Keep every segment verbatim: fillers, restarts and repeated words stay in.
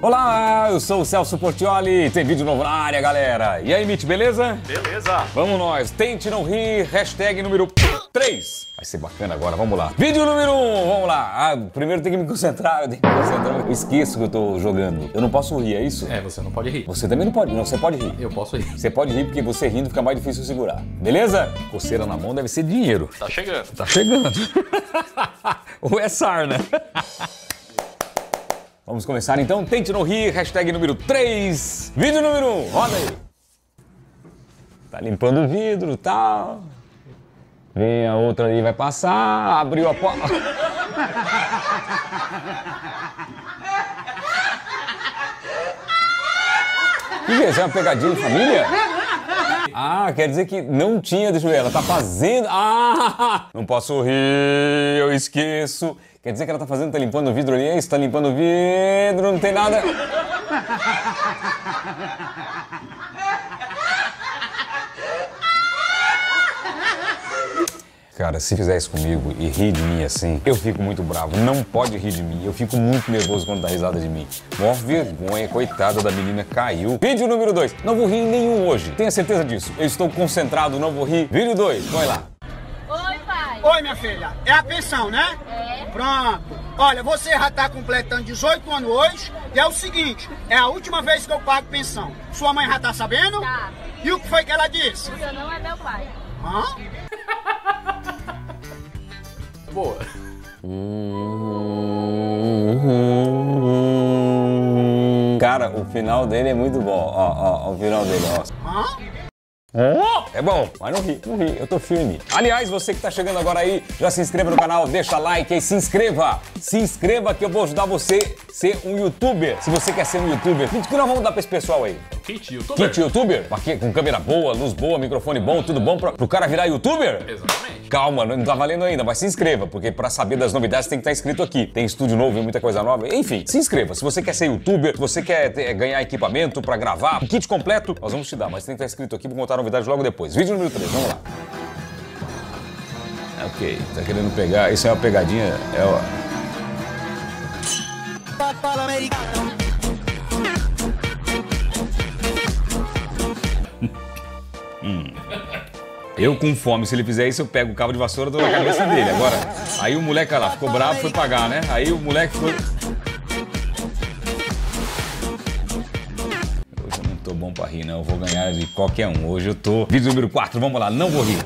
Olá, eu sou o Celso Portioli, tem vídeo novo na área, galera. E aí, Mitch, beleza? Beleza. Vamos nós, tente não rir, hashtag número três. Vai ser bacana agora, vamos lá. Vídeo número um, vamos lá. Ah, primeiro tem que me concentrar, eu tenho que me concentrar. Eu esqueço que eu tô jogando. Eu não posso rir, é isso? É, você não pode rir. Você também não pode, não, você pode rir. Eu posso rir. Você pode rir porque você rindo fica mais difícil segurar. Beleza? Coceira na mão deve ser dinheiro. Tá chegando. Tá chegando. Ou é sarna. Vamos começar então. Tente não rir, hashtag número três. Vídeo número um, roda aí. Tá limpando o vidro e tal. Vem a outra ali, vai passar, abriu a porta. O que é isso? É uma pegadinha de família? Ah, quer dizer que não tinha, deixa eu ver, ela tá fazendo... Ah, não posso rir, eu esqueço. Quer dizer que ela tá fazendo, tá limpando o vidro ali, é isso? Tá limpando o vidro, não tem nada... Cara, se fizer isso comigo e rir de mim assim, eu fico muito bravo. Não pode rir de mim. Eu fico muito nervoso quando dá risada de mim. Mó vergonha, coitada da menina, caiu. Vídeo número dois. Não vou rir em nenhum hoje. Tenha certeza disso. Eu estou concentrado, não vou rir. Vídeo dois. Põe lá. Oi, pai. Oi, minha filha. É a pensão, né? É. Pronto. Olha, você já tá completando dezoito anos hoje. E é o seguinte, é a última vez que eu pago pensão. Sua mãe já tá sabendo? Tá. E o que foi que ela disse? Você não é meu pai. Hã? Boa. Cara, o final dele é muito bom. Ó, ó, ó o final dele, ó. Hã? É bom, mas não ri, não ri, eu tô firme. Aliás, você que tá chegando agora aí, já se inscreva no canal, deixa like e se inscreva. Se inscreva que eu vou ajudar você a ser um youtuber. Se você quer ser um youtuber, o que nós vamos dar pra esse pessoal aí? Kit youtuber. Kit youtuber? Aqui, com câmera boa, luz boa, microfone bom, tudo bom pra, pro cara virar youtuber? Exatamente. Calma, não tá valendo ainda, mas se inscreva, porque pra saber das novidades tem que estar inscrito aqui. Tem estúdio novo, muita coisa nova, enfim, se inscreva. Se você quer ser youtuber, se você quer ter, ganhar equipamento pra gravar, um kit completo, nós vamos te dar, mas tem que estar inscrito aqui pra contar novidades logo depois. Vídeo número três, vamos lá. Ok, tá querendo pegar, isso é uma pegadinha, é ó. hum. Eu com fome, se ele fizer isso, eu pego o cabo de vassoura e dou na cabeça dele. Agora, aí o moleque lá ficou bravo, foi pagar, né? Aí o moleque foi... Hoje eu não tô bom pra rir, não. Eu vou ganhar de qualquer um. Hoje eu tô... Vídeo número quatro, vamos lá, não vou rir.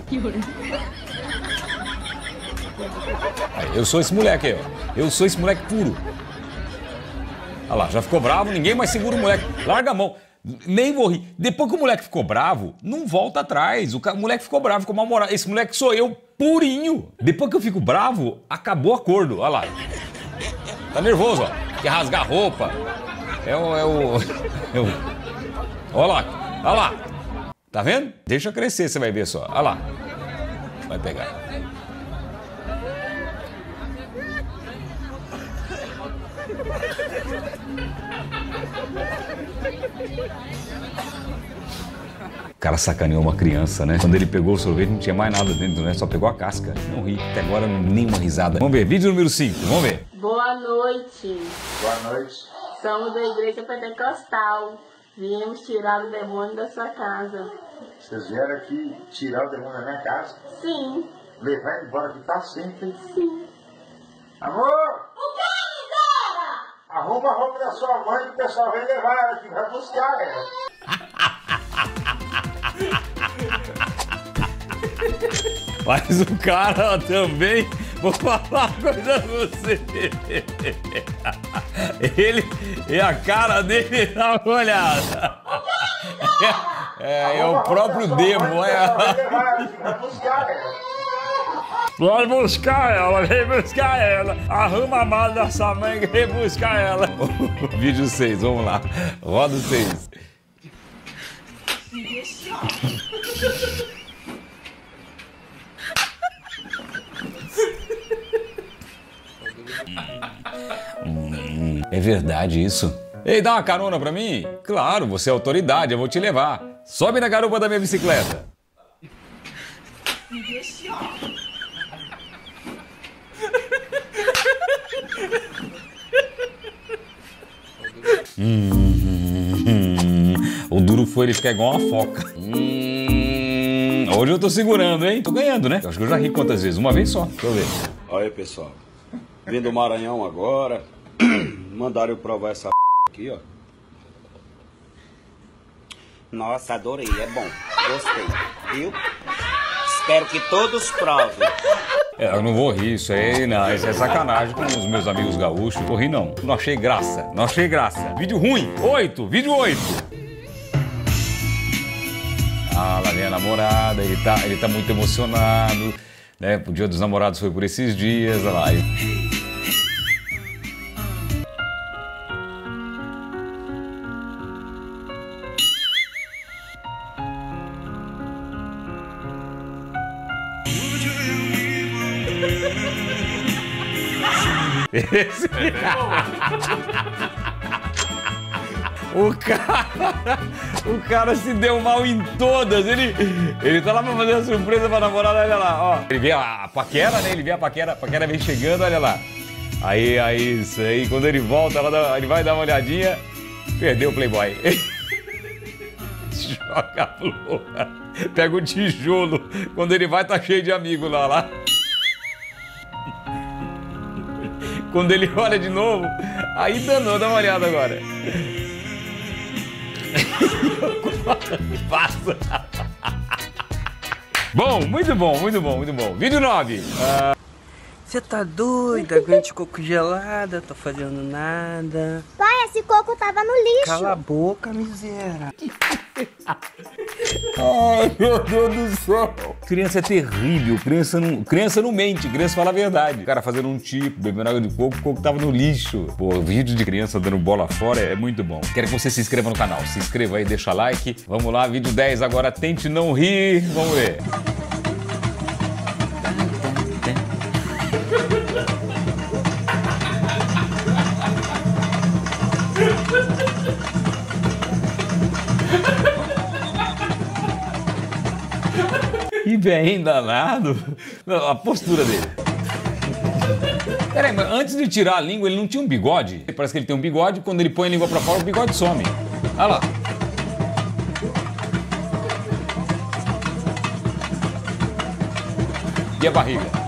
Aí, eu sou esse moleque aí, ó. Eu sou esse moleque puro. Olha lá, já ficou bravo, ninguém mais segura o moleque. Larga a mão. Nem vou rir. Depois que o moleque ficou bravo, não volta atrás. O, ca... o moleque ficou bravo, ficou mal-humorado. Esse moleque sou eu, purinho. Depois que eu fico bravo, acabou o acordo. Olha lá. Tá nervoso, ó. Quer rasgar a roupa. É o... É o... É o... Olha lá. Olha lá. Tá vendo? Deixa crescer, você vai ver só. Olha lá. Vai pegar. O cara sacaneou uma criança, né? Quando ele pegou o sorvete não tinha mais nada dentro, né? Só pegou a casca. Não ri. Até agora nenhuma risada. Vamos ver. Vídeo número cinco. Vamos ver. Boa noite. Boa noite. Somos da Igreja Pentecostal. Viemos tirar o demônio da sua casa. Vocês vieram aqui tirar o demônio da minha casa? Sim. Levar embora que tá sempre. Sim. Amor! O que, miséria? Arruma a roupa da sua mãe que o pessoal vai levar ela aqui, vai buscar ela. Mas o cara também, vou falar uma coisa a você. Ele e a cara dele, dá uma olhada. É, é o próprio demo, é. Vai buscar ela. Vai buscar ela, vem buscar ela. Arruma a mala da sua mãe e vem buscar ela. Vídeo seis, vamos lá. Roda o seis. hum, é verdade isso? Ei, dá uma carona pra mim? Claro, você é autoridade, eu vou te levar. Sobe na garupa da minha bicicleta. Hum. foi ele ficar igual uma foca. Hum, hoje eu tô segurando, hein? Tô ganhando, né? Eu acho que eu já ri quantas vezes? Uma vez só. Deixa eu ver. Olha aí, pessoal. Vim do Maranhão agora. Mandaram eu provar essa aqui, ó. Nossa, adorei, é bom. Gostei, viu? Espero que todos provem. É, eu não vou rir, isso aí, não, isso é sacanagem com os meus amigos gaúchos. Vou rir, não. Não achei graça, não achei graça. Vídeo ruim, oito, vídeo oito. Ah, lá vem a namorada, ele tá, ele tá muito emocionado, né? O Dia dos Namorados foi por esses dias, olha lá. Esse... o cara, o cara se deu mal em todas. Ele, ele tá lá pra fazer uma surpresa pra namorada, olha lá, ó. Ele vê a paquera, né? Ele vê a paquera, a paquera vem chegando, olha lá. Aí, aí, isso aí. Quando ele volta, ela dá, ele vai dar uma olhadinha, perdeu o Playboy. Joga a flor, pega o tijolo. Quando ele vai, tá cheio de amigos lá, lá. Quando ele olha de novo, aí danou, dá uma olhada agora. Passa. Bom, muito bom, muito bom, muito bom. Vídeo nove. Você tá doido? Aguente coco gelada, tô fazendo nada. Pai, esse coco tava no lixo. Cala a boca, miséria. Ai, meu Deus do céu. Criança é terrível, criança não, criança não mente, criança fala a verdade. O cara fazendo um tipo, bebendo água de coco, o coco tava no lixo. Pô, vídeo de criança dando bola fora é muito bom. Quero que você se inscreva no canal, se inscreva aí, deixa like. Vamos lá, vídeo dez agora, tente não rir, vamos ver. Que bem danado. A postura dele. Peraí, mas antes de tirar a língua, ele não tinha um bigode? Parece que ele tem um bigode, quando ele põe a língua pra fora, o bigode some. Olha lá. E a barriga?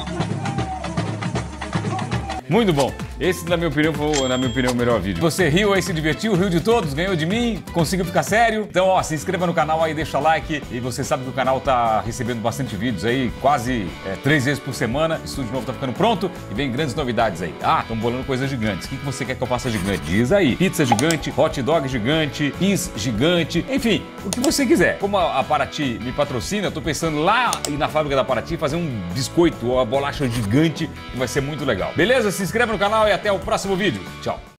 Muito bom. Esse, na minha opinião, foi, na minha opinião, o melhor vídeo. Você riu aí, se divertiu, riu de todos, ganhou de mim, conseguiu ficar sério? Então, ó, se inscreva no canal aí, deixa like. E você sabe que o canal tá recebendo bastante vídeos aí, quase é, três vezes por semana. O estúdio novo tá ficando pronto e vem grandes novidades aí. Ah, estão bolando coisas gigantes. O que, que você quer que eu faça gigante? Diz aí. Pizza gigante, hot dog gigante, is gigante, enfim, o que você quiser. Como a, a Paraty me patrocina, eu tô pensando lá na fábrica da Paraty fazer um biscoito ou uma bolacha gigante que vai ser muito legal. Beleza? Se inscreva no canal e até o próximo vídeo. Tchau.